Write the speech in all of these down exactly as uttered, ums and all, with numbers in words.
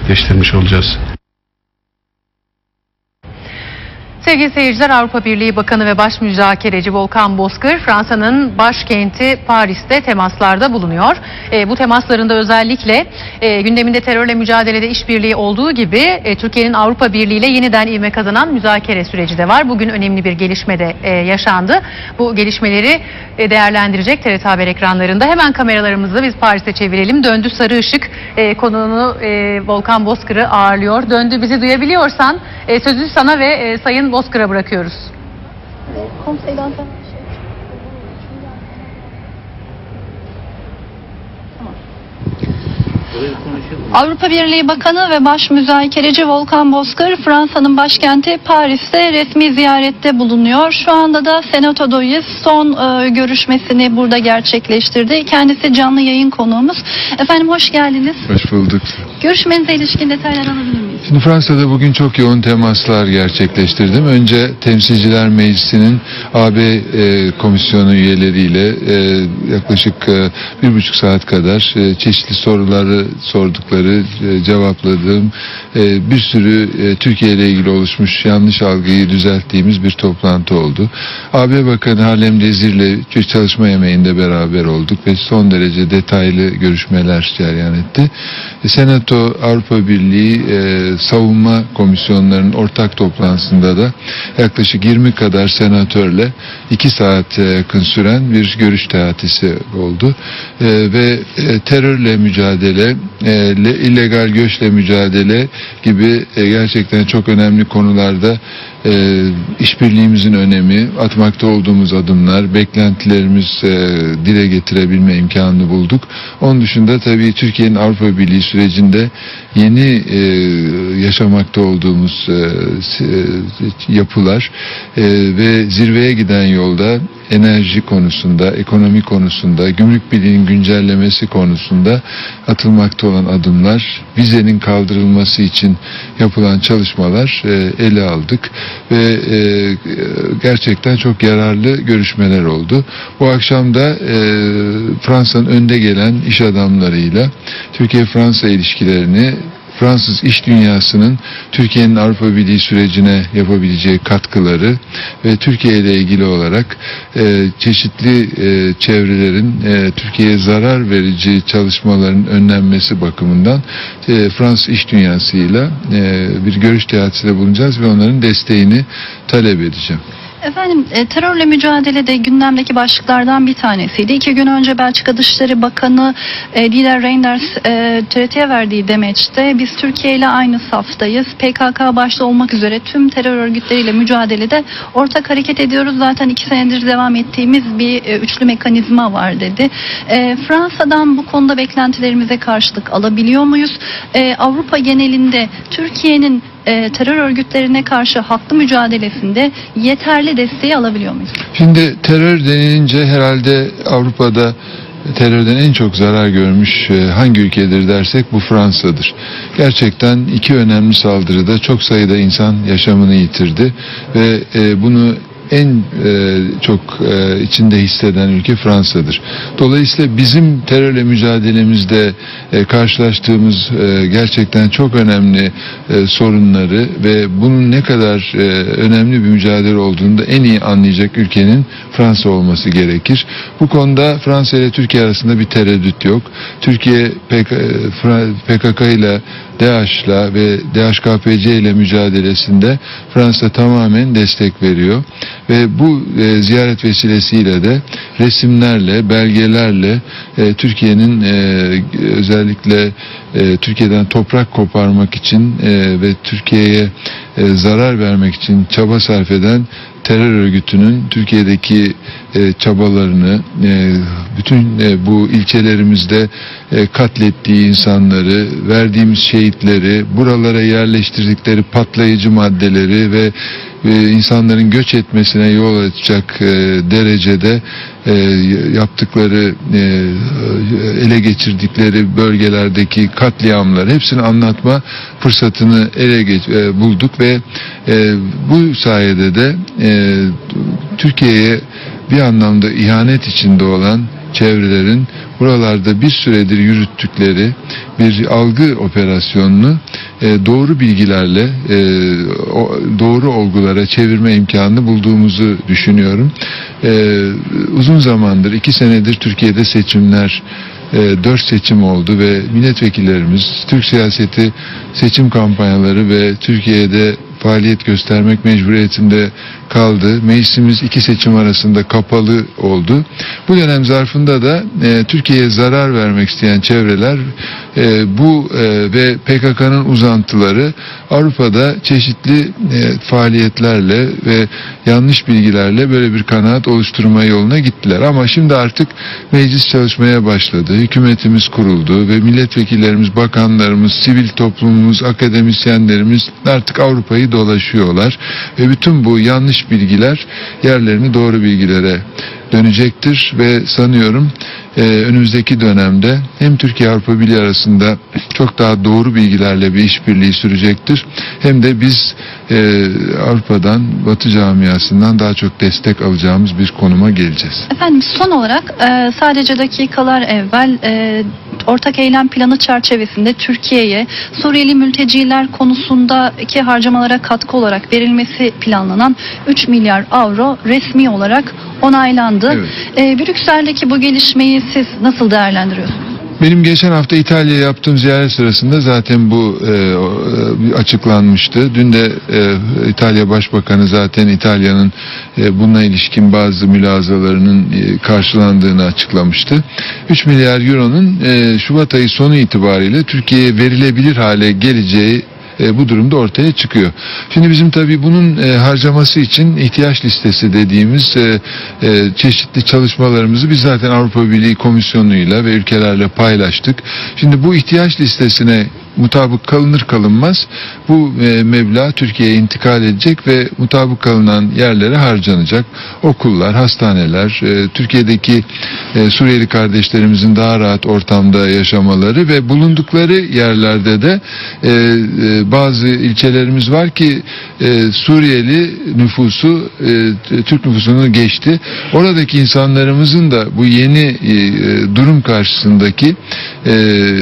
gerçekleştirmiş olacağız. Sevgili seyirciler, Avrupa Birliği Bakanı ve Baş Müzakereci Volkan Bozkır, Fransa'nın başkenti Paris'te temaslarda bulunuyor. E, bu temaslarında özellikle e, gündeminde terörle mücadelede işbirliği olduğu gibi e, Türkiye'nin Avrupa Birliği ile yeniden ivme kazanan müzakere süreci de var. Bugün önemli bir gelişme de e, yaşandı. Bu gelişmeleri e, değerlendirecek T R T Haber ekranlarında. Hemen kameralarımızı biz Paris'e çevirelim. Döndü Sarı Işık e, konuğunu e, Volkan Bozkır'ı ağırlıyor. Döndü, bizi duyabiliyorsan e, sözü sana ve e, Sayın Bozkır'a bırakıyoruz. Avrupa Birliği Bakanı ve Baş Müzakereci Volkan Bozkır, Fransa'nın başkenti Paris'te resmi ziyarette bulunuyor. Şu anda da Senato'dayız. Son e, görüşmesini burada gerçekleştirdi. Kendisi canlı yayın konuğumuz. Efendim hoş geldiniz. Hoş bulduk. Görüşmenize ilişkin detaylar alabilir miyiz? Şimdi Fransa'da bugün çok yoğun temaslar gerçekleştirdim. Önce Temsilciler Meclisi'nin A B e, komisyonu üyeleriyle e, yaklaşık e, bir buçuk saat kadar e, çeşitli soruları sordukları, e, cevapladığım e, bir sürü e, Türkiye ile ilgili oluşmuş yanlış algıyı düzelttiğimiz bir toplantı oldu. A B Bakanı Harlem Désir'le çalışma yemeğinde beraber olduk ve son derece detaylı görüşmeler cereyan etti. E, Senato, Avrupa Birliği e, savunma komisyonlarının ortak toplantısında da yaklaşık yirmi kadar senatörle iki saate yakın süren bir görüş teatisi oldu. E, ve e, terörle mücadele, e, illegal göçle mücadele gibi e, gerçekten çok önemli konularda e, işbirliğimizin önemi, atmakta olduğumuz adımlar, beklentilerimiz e, dile getirebilme imkanını bulduk. Onun dışında tabii Türkiye'nin Avrupa Birliği sürecinde yeni e, yaşamakta olduğumuz e, yapılar e, ve zirveye giden yolda enerji konusunda, ekonomi konusunda, gümrük birliğinin güncellemesi konusunda atılmakta olan adımlar, vizenin kaldırılması için yapılan çalışmalar e, ele aldık ve e, gerçekten çok yararlı görüşmeler oldu. Bu akşam da e, Fransa'nın önde gelen iş adamlarıyla Türkiye-Fransa ilişkilerini, Fransız iş dünyasının Türkiye'nin Avrupa Birliği sürecine yapabileceği katkıları ve Türkiye ile ilgili olarak e, çeşitli e, çevrelerin e, Türkiye'ye zarar verici çalışmaların önlenmesi bakımından e, Fransız iş dünyasıyla e, bir görüş teatisinde bulunacağız ve onların desteğini talep edeceğim. Efendim e, terörle mücadelede gündemdeki başlıklardan bir tanesiydi. İki gün önce Belçika Dışişleri Bakanı e, Didier Reynders e, T R T'ye verdiği demeçte biz Türkiye ile aynı saftayız. P K K başta olmak üzere tüm terör örgütleriyle mücadelede ortak hareket ediyoruz. Zaten iki senedir devam ettiğimiz bir e, üçlü mekanizma var dedi. E, Fransa'dan bu konuda beklentilerimize karşılık alabiliyor muyuz? E, Avrupa genelinde Türkiye'nin E, terör örgütlerine karşı haklı mücadelesinde yeterli desteği alabiliyor muyuz? Şimdi terör denilince herhalde Avrupa'da terörden en çok zarar görmüş hangi ülkedir dersek bu Fransa'dır. Gerçekten iki önemli saldırıda çok sayıda insan yaşamını yitirdi ve e, bunu en e, çok e, içinde hisseden ülke Fransa'dır. Dolayısıyla bizim terörle mücadelemizde e, karşılaştığımız e, gerçekten çok önemli e, sorunları ve bunun ne kadar e, önemli bir mücadele olduğunu da en iyi anlayacak ülkenin Fransa olması gerekir. Bu konuda Fransa ile Türkiye arasında bir tereddüt yok. Türkiye P K K ile DAEŞ'la ve D H K P C ile mücadelesinde Fransa tamamen destek veriyor. Ve bu e, ziyaret vesilesiyle de resimlerle, belgelerle e, Türkiye'nin e, özellikle e, Türkiye'den toprak koparmak için e, ve Türkiye'ye e, zarar vermek için çaba sarf eden terör örgütünün Türkiye'deki e, çabalarını, e, bütün e, bu ilçelerimizde e, katlettiği insanları, verdiğimiz şehitleri, buralara yerleştirdikleri patlayıcı maddeleri ve e, insanların göç etmesine yol açacak e, derecede e, yaptıkları, e, ele geçirdikleri bölgelerdeki katliamları hepsini anlatma fırsatını ele geç, e, bulduk ve e, bu sayede de e, Türkiye'ye bir anlamda ihanet içinde olan çevrelerin buralarda bir süredir yürüttükleri bir algı operasyonunu e, doğru bilgilerle e, o, doğru olgulara çevirme imkanını bulduğumuzu düşünüyorum. E, uzun zamandır, iki senedir Türkiye'de seçimler, e, dört seçim oldu ve milletvekillerimiz Türk siyaseti seçim kampanyaları ve Türkiye'de faaliyet göstermek mecburiyetinde kaldı. Meclisimiz iki seçim arasında kapalı oldu. Bu dönem zarfında da e, Türkiye'ye zarar vermek isteyen çevreler e, bu e, ve P K K'nın uzantıları Avrupa'da çeşitli e, faaliyetlerle ve yanlış bilgilerle böyle bir kanaat oluşturma yoluna gittiler. Ama şimdi artık meclis çalışmaya başladı. Hükümetimiz kuruldu ve milletvekillerimiz, bakanlarımız, sivil toplumumuz, akademisyenlerimiz artık Avrupa'yı dolaşıyorlar ve bütün bu yanlış bilgiler yerlerini doğru bilgilere dönecektir ve sanıyorum e, önümüzdeki dönemde hem Türkiye Avrupa Birliği arasında çok daha doğru bilgilerle bir işbirliği sürecektir, hem de biz e, Avrupa'dan, Batı camiasından daha çok destek alacağımız bir konuma geleceğiz. Efendim, son olarak e, sadece dakikalar evvel e, ortak eylem planı çerçevesinde Türkiye'ye Suriyeli mülteciler konusundaki harcamalara katkı olarak verilmesi planlanan üç milyar avro resmi olarak onaylandı. Evet. E, Brüksel'deki bu gelişmeyi siz nasıl değerlendiriyorsunuz? Benim geçen hafta İtalya'ya yaptığım ziyaret sırasında zaten bu e, açıklanmıştı. Dün de e, İtalya Başbakanı zaten İtalya'nın e, bununla ilişkin bazı mülazalarının e, karşılandığını açıklamıştı. üç milyar euronun e, Şubat ayı sonu itibariyle Türkiye'ye verilebilir hale geleceği E, bu durumda ortaya çıkıyor. Şimdi bizim tabii bunun e, harcaması için ihtiyaç listesi dediğimiz e, e, çeşitli çalışmalarımızı biz zaten Avrupa Birliği Komisyonu'yla ve ülkelerle paylaştık. Şimdi bu ihtiyaç listesine mutabık kalınır kalınmaz bu e, meblağ Türkiye'ye intikal edecek ve mutabık kalınan yerlere harcanacak. Okullar, hastaneler, e, Türkiye'deki e, Suriyeli kardeşlerimizin daha rahat ortamda yaşamaları ve bulundukları yerlerde de e, e, bazı ilçelerimiz var ki e, Suriyeli nüfusu e, Türk nüfusunu geçti. Oradaki insanlarımızın da bu yeni e, durum karşısındaki e,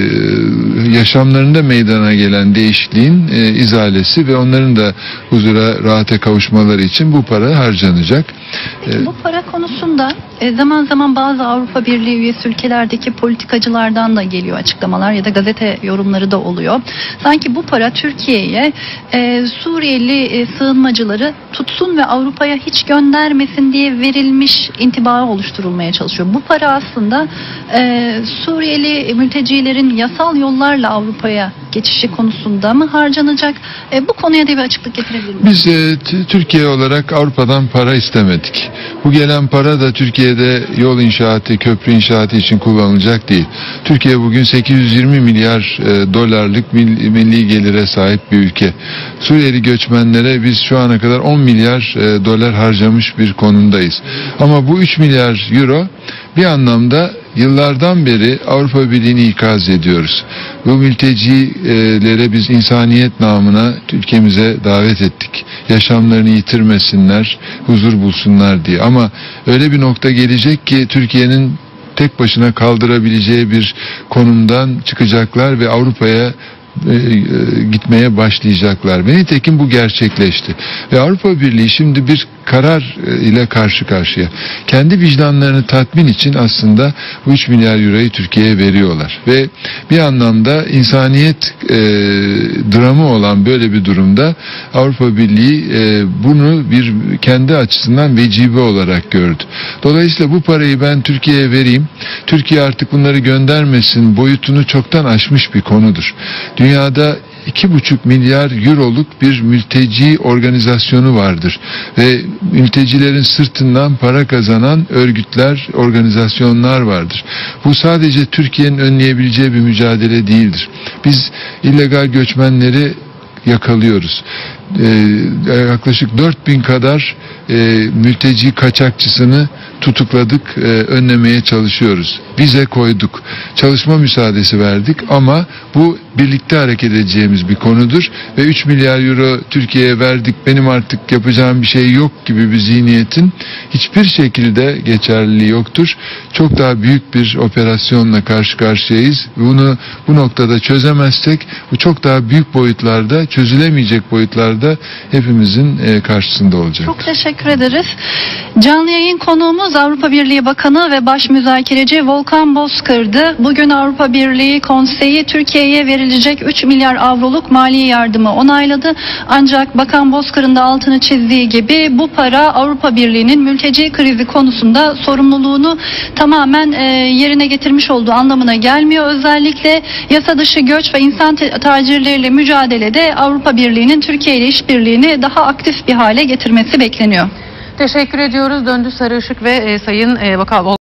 yaşamlarında meydana gelen değişikliğin e, izalesi ve onların da huzura, rahata kavuşmaları için bu para harcanacak. Peki, bu para konusunda e, zaman zaman bazı Avrupa Birliği üyesi ülkelerdeki politikacılardan da geliyor açıklamalar ya da gazete yorumları da oluyor. Sanki bu para Türkiye'ye e, Suriyeli e, sığınmacıları tutsun ve Avrupa'ya hiç göndermesin diye verilmiş intibağı oluşturulmaya çalışıyor. Bu para aslında e, Suriyeli mültecilerin yasal yollarla Avrupa'ya geçişi konusunda mı harcanacak? E, bu konuya da bir açıklık getirebilir miyiz? Biz e, Türkiye olarak Avrupa'dan para istemedik. Bu gelen para da Türkiye'de yol inşaatı, köprü inşaatı için kullanılacak değil. Türkiye bugün sekiz yüz yirmi milyar e, dolarlık milli, milli gelire sahip bir ülke. Suriyeli göçmenlere biz şu ana kadar on milyar e, dolar harcamış bir konumdayız. Ama bu üç milyar euro bir anlamda yıllardan beri Avrupa Birliği'ni ikaz ediyoruz. Bu mültecilere biz insaniyet namına ülkemize davet ettik. Yaşamlarını yitirmesinler, huzur bulsunlar diye. Ama öyle bir nokta gelecek ki Türkiye'nin tek başına kaldırabileceği bir konumdan çıkacaklar ve Avrupa'ya e, e, gitmeye başlayacaklar. Ve nitekim bu gerçekleşti. Ve Avrupa Birliği şimdi bir karar ile karşı karşıya. Kendi vicdanlarını tatmin için aslında bu üç milyar euroyu Türkiye'ye veriyorlar. Ve bir anlamda insaniyet e, dramı olan böyle bir durumda Avrupa Birliği e, bunu bir kendi açısından vecibe olarak gördü. Dolayısıyla bu parayı ben Türkiye'ye vereyim, Türkiye artık bunları göndermesin boyutunu çoktan aşmış bir konudur. Dünyada iki buçuk milyar euroluk bir mülteci organizasyonu vardır ve mültecilerin sırtından para kazanan örgütler, organizasyonlar vardır. Bu sadece Türkiye'nin önleyebileceği bir mücadele değildir. Biz illegal göçmenleri yakalıyoruz. Ee, yaklaşık dört bin kadar e, mülteci kaçakçısını tutukladık, e, önlemeye çalışıyoruz. Vize koyduk, çalışma müsaadesi verdik ama bu birlikte hareket edeceğimiz bir konudur ve üç milyar euro Türkiye'ye verdik, benim artık yapacağım bir şey yok gibi bir zihniyetin hiçbir şekilde geçerliliği yoktur. Çok daha büyük bir operasyonla karşı karşıyayız. Bunu bu noktada çözemezsek bu çok daha büyük boyutlarda, çözülemeyecek boyutlarda hepimizin e, karşısında olacak. Çok teşekkür ederiz. Canlı yayın konuğumuz Avrupa Birliği Bakanı ve Baş Müzakereci Volkan Bozkır'dı. Bugün Avrupa Birliği Konseyi Türkiye'ye verilecek üç milyar avroluk mali yardımı onayladı. Ancak Bakan Bozkır'ın da altını çizdiği gibi bu para Avrupa Birliği'nin mülteci krizi konusunda sorumluluğunu tamamen e, yerine getirmiş olduğu anlamına gelmiyor. Özellikle yasa dışı göç ve insan tacirleriyle mücadelede Avrupa Birliği'nin Türkiye ile işbirliğini daha aktif bir hale getirmesi bekleniyor. Teşekkür ediyoruz. Döndü Sarı Işık ve e, Sayın e, Bakan